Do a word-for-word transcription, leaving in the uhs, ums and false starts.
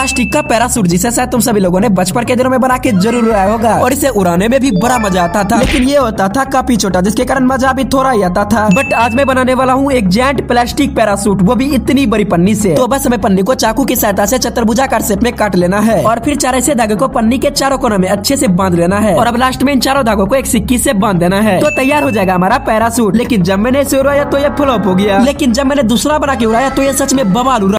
Plastic का parachute जिसे शायद तुम सभी लोगों ने बचपन के दिनों में बना के जरूर उड़ाया होगा और इसे उड़ाने में भी बड़ा मजा आता था, लेकिन ये होता था काफी छोटा जिसके कारण मजा भी थोड़ा ही आता था। बट आज मैं बनाने वाला हूँ एक जेंट प्लास्टिक पैरासूट, वो भी इतनी बड़ी पन्नी से। तो बस हमें पन्नी को चाकू की सहायता से चतुर्भुजाकार शेप में काट लेना है और फिर चार ऐसे धागे को पन्नी के चारों कोनों में अच्छे से बांध लेना है और अब लास्ट में इन चारों धागों को एक सिक्की से बांध देना है तो तैयार हो जाएगा हमारा पैरासूट। लेकिन जब मैंने इसे उड़ाया तो ये फ्लॉप हो गया, लेकिन जब मैंने दूसरा बना के उड़ाया तो ये सच में बवाल उड़ा।